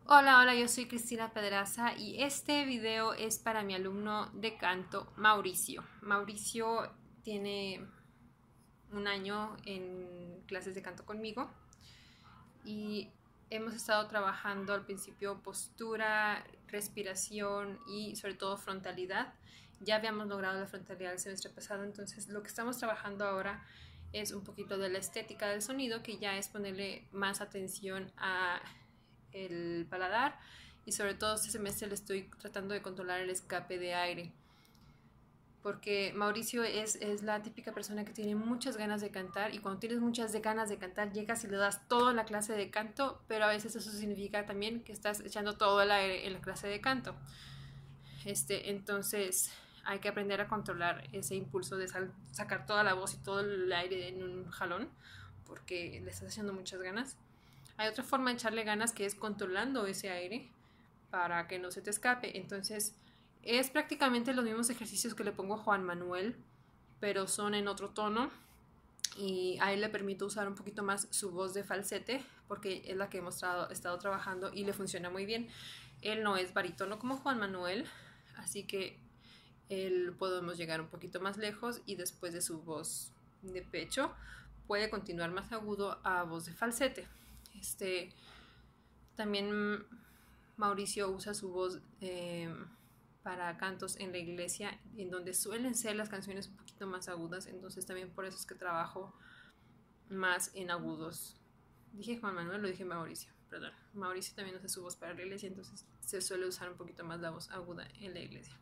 Hola, hola, yo soy Cristina Pedraza y este video es para mi alumno de canto, Mauricio. Mauricio tiene un año en clases de canto conmigo y hemos estado trabajando al principio postura, respiración y sobre todo frontalidad. Ya habíamos logrado la frontalidad el semestre pasado, entonces lo que estamos trabajando ahora es un poquito de la estética del sonido, que ya es ponerle más atención a el paladar, y sobre todo este semestre le estoy tratando de controlar el escape de aire, porque Mauricio es la típica persona que tiene muchas ganas de cantar, y cuando tienes muchas ganas de cantar llegas y le das toda la clase de canto, pero a veces eso significa también que estás echando todo el aire en la clase de canto. Entonces hay que aprender a controlar ese impulso de sacar toda la voz y todo el aire en un jalón, porque le estás echando muchas ganas. Hay otra forma de echarle ganas, que es controlando ese aire para que no se te escape. Entonces es prácticamente los mismos ejercicios que le pongo a Juan Manuel, pero son en otro tono, y a él le permito usar un poquito más su voz de falsete, porque es la que hemos estado trabajando y le funciona muy bien. Él no es barítono como Juan Manuel, así que él podemos llegar un poquito más lejos, y después de su voz de pecho puede continuar más agudo a voz de falsete. También Mauricio usa su voz para cantos en la iglesia, en donde suelen ser las canciones un poquito más agudas, entonces también por eso es que trabajo más en agudos. Dije Juan Manuel, lo dije Mauricio, perdón. Mauricio también usa su voz para la iglesia, entonces se suele usar un poquito más la voz aguda en la iglesia.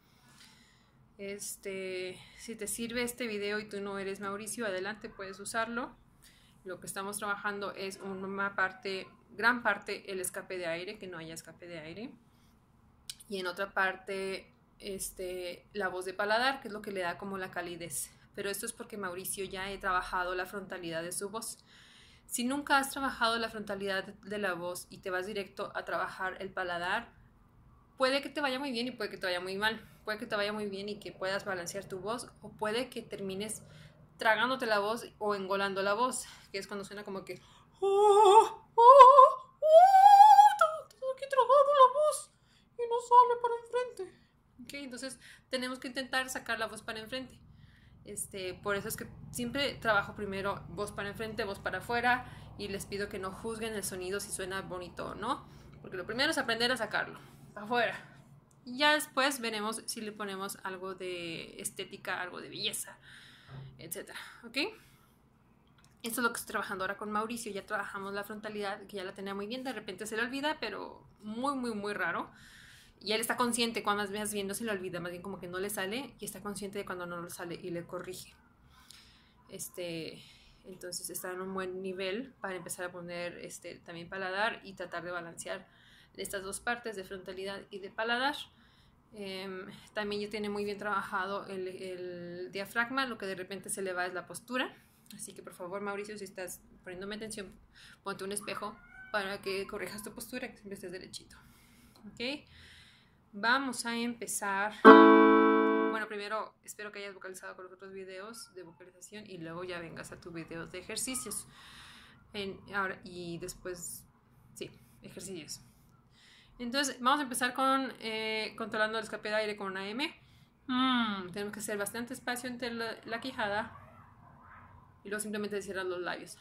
Si te sirve este video y tú no eres Mauricio, adelante, puedes usarlo. Lo que estamos trabajando es una parte, gran parte, el escape de aire, que no haya escape de aire. Y en otra parte, la voz de paladar, que es lo que le da como la calidez. Pero esto es porque Mauricio ya he trabajado la frontalidad de su voz. Si nunca has trabajado la frontalidad de la voz y te vas directo a trabajar el paladar, puede que te vaya muy bien y puede que te vaya muy mal. Puede que te vaya muy bien y que puedas balancear tu voz, o puede que termines tragándote la voz o engolando la voz, que es cuando suena como que tengo aquí tragado la voz y no sale para enfrente. Okay, entonces tenemos que intentar sacar la voz para enfrente. Por eso es que siempre trabajo primero voz para enfrente, voz para afuera, y les pido que no juzguen el sonido si suena bonito o no, porque lo primero es aprender a sacarlo para afuera, y ya después veremos si le ponemos algo de estética, algo de belleza, etcétera. ¿Ok? Esto es lo que estoy trabajando ahora con Mauricio. Ya trabajamos la frontalidad, que ya la tenía muy bien, de repente se le olvida, pero muy, muy, muy raro. Y él está consciente, cuando más veas viendo se le olvida, más bien como que no le sale, y está consciente de cuando no le sale y le corrige. Entonces está en un buen nivel para empezar a poner también paladar y tratar de balancear estas dos partes de frontalidad y de paladar. También ya tiene muy bien trabajado el diafragma. Lo que de repente se le va es la postura, así que por favor, Mauricio, si estás poniéndome atención, ponte un espejo para que corrijas tu postura, que siempre estés derechito. Ok, vamos a empezar. Bueno, primero espero que hayas vocalizado con los otros videos de vocalización y luego ya vengas a tu video de ejercicios. Ahora, y después, sí, ejercicios. Entonces, vamos a empezar con controlando el escape de aire con una M. Tenemos que hacer bastante espacio entre la quijada y luego simplemente cierrar los labios.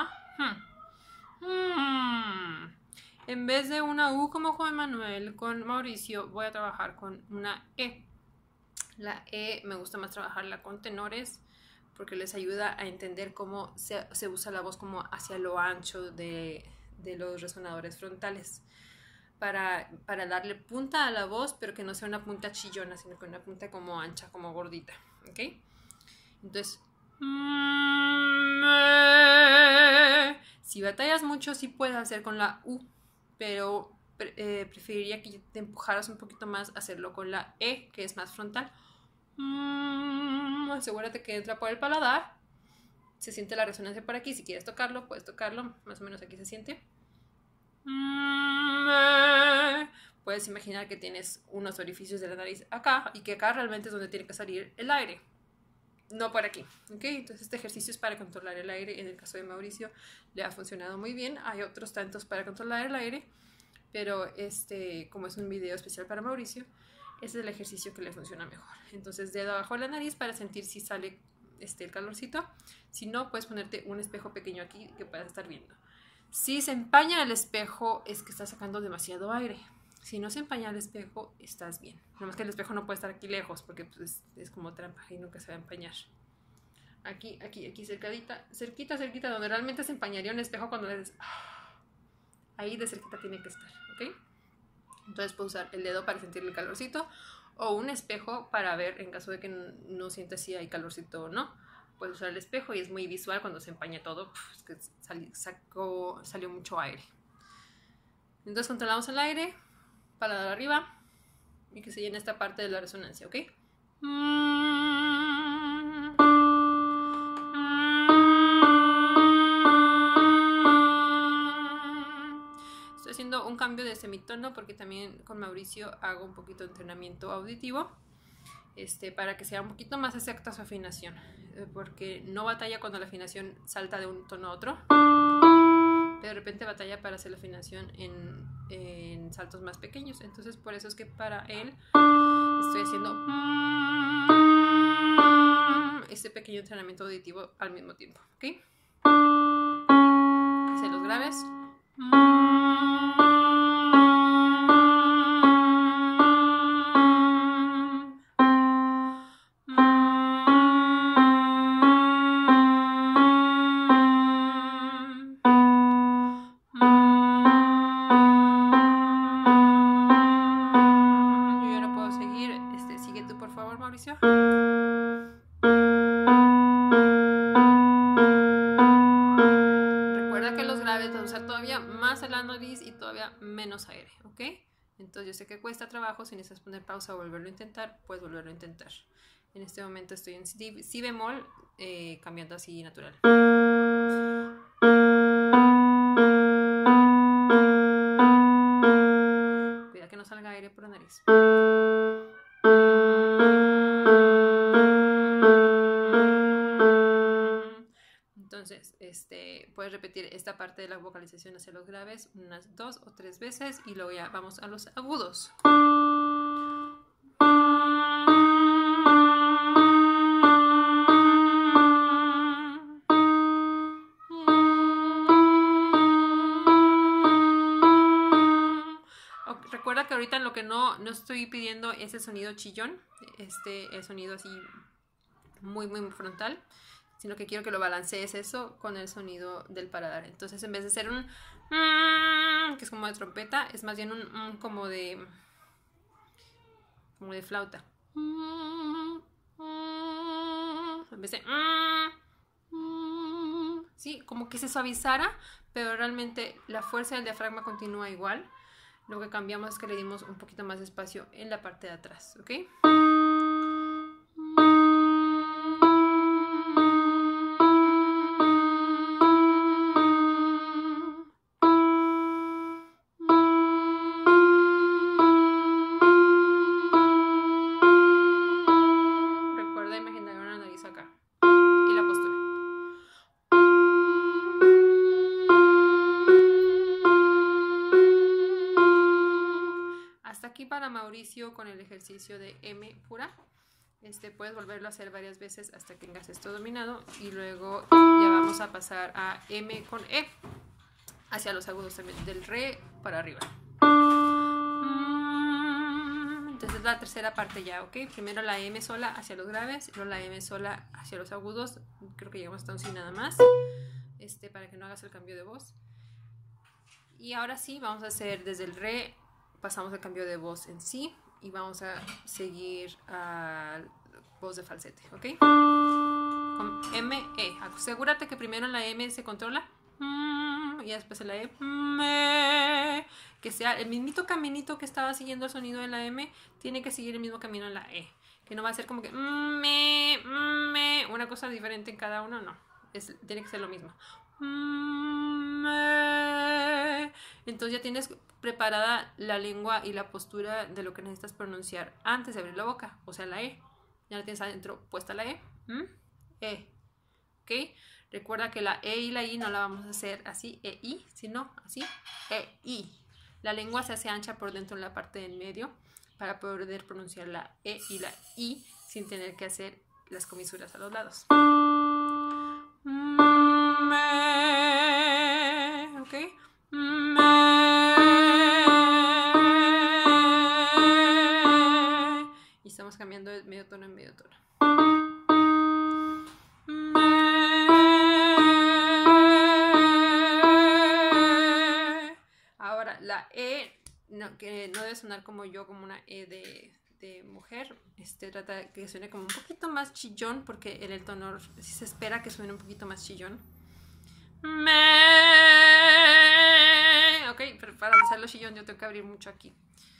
En vez de una U como Juan Manuel, con Mauricio voy a trabajar con una E. La E me gusta más trabajarla con tenores, porque les ayuda a entender cómo se usa la voz como hacia lo ancho de los resonadores frontales, para darle punta a la voz, pero que no sea una punta chillona, sino que una punta como ancha, como gordita. ¿Ok? Entonces, si batallas mucho, sí puedes hacer con la U, pero preferiría que te empujaras un poquito más a hacerlo con la E, que es más frontal. Asegúrate que entra por el paladar. Se siente la resonancia por aquí. Si quieres tocarlo, puedes tocarlo. Más o menos aquí se siente. Puedes imaginar que tienes unos orificios de la nariz acá, y que acá realmente es donde tiene que salir el aire, no por aquí. ¿Ok? Entonces este ejercicio es para controlar el aire. En el caso de Mauricio le ha funcionado muy bien. Hay otros tantos para controlar el aire, pero como es un video especial para Mauricio, ese es el ejercicio que le funciona mejor. Entonces, dedo abajo de la nariz para sentir si sale el calorcito. Si no, puedes ponerte un espejo pequeño aquí que puedas estar viendo. Si se empaña el espejo, es que estás sacando demasiado aire. Si no se empaña el espejo, estás bien. Nada más que el espejo no puede estar aquí lejos porque pues, es como trampa y nunca se va a empañar. Aquí, cerquita, donde realmente se empañaría un espejo cuando le des... Ahí de cerquita tiene que estar, ¿ok? Entonces puedo usar el dedo para sentir el calorcito o un espejo para ver en caso de que no sientas si hay calorcito o no. Puedes usar el espejo y es muy visual cuando se empaña todo. Es que salió mucho aire. Entonces controlamos el aire para dar arriba y que se llene esta parte de la resonancia, ¿ok? Estoy haciendo un cambio de semitono porque también con Mauricio hago un poquito de entrenamiento auditivo para que sea un poquito más exacta su afinación, porque no batalla cuando la afinación salta de un tono a otro, pero de repente batalla para hacer la afinación en saltos más pequeños. Entonces por eso es que para él estoy haciendo este pequeño entrenamiento auditivo al mismo tiempo, ¿ok? Hacia los graves. Yo ya no puedo seguir. Sigue tú, por favor, Mauricio. Recuerda que los graves vas a usar todavía más la nariz y todavía menos aire, ¿ok? Entonces yo sé que cuesta trabajo, si necesitas poner pausa o volverlo a intentar, puedes volverlo a intentar. En este momento estoy en si bemol, cambiando así natural. Cuida que no salga aire por la nariz. Entonces, puedes repetir esta parte de la vocalización hacia los graves unas 2 o 3 veces y luego ya vamos a los agudos. Recuerda que ahorita lo que no estoy pidiendo es el sonido chillón, el sonido así muy frontal, sino que quiero que lo balancees eso con el sonido del paladar. Entonces, en vez de ser un que es como de trompeta, es más bien un como de flauta. En vez de sí, como que se suavizara, pero realmente la fuerza del diafragma continúa igual. Lo que cambiamos es que le dimos un poquito más de espacio en la parte de atrás, ¿ok? Recuerda imaginar una nariz acá y la postura. Hasta aquí para Mauricio con el ejercicio de M pura. Puedes volverlo a hacer varias veces hasta que tengas esto dominado y luego ya vamos a pasar a M con E hacia los agudos también, del re para arriba. Entonces la tercera parte ya, ¿ok? Primero la M sola hacia los graves, luego la M sola hacia los agudos. Creo que llegamos hasta un sí nada más, para que no hagas el cambio de voz. Y ahora sí, vamos a hacer desde el re, pasamos al cambio de voz en sí y vamos a seguir a voz de falsete, ¿ok? Con M, E. Asegúrate que primero en la M se controla y después en la E, que sea el mismito caminito que estaba siguiendo el sonido de la M, tiene que seguir el mismo camino en la E, que no va a ser como que una cosa diferente en cada uno, no, tiene que ser lo mismo. Entonces ya tienes preparada la lengua y la postura de lo que necesitas pronunciar antes de abrir la boca, o sea la E. Ya la tienes adentro puesta la E. ¿Ok? Recuerda que la E y la I no la vamos a hacer así, E, I, sino así, E, I. La lengua se hace ancha por dentro en la parte del medio para poder pronunciar la E y la I sin tener que hacer las comisuras a los lados. ¿Ok? Y estamos cambiando de medio tono en medio tono. Ahora, la E, que no debe sonar como yo, como una E de mujer. Trata de que suene como un poquito más chillón, porque en el tono sí se espera que suene un poquito más chillón. Ok, pero para hacerlo chillón yo tengo que abrir mucho aquí.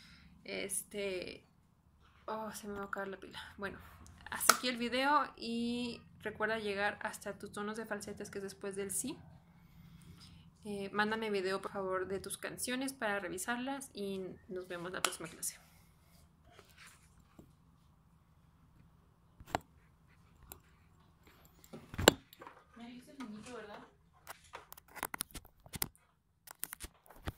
Oh, se me va a acabar la pila. Bueno, hasta aquí el video y recuerda llegar hasta tus tonos de falsetes, que es después del sí. Mándame video por favor de tus canciones para revisarlas y nos vemos la próxima clase.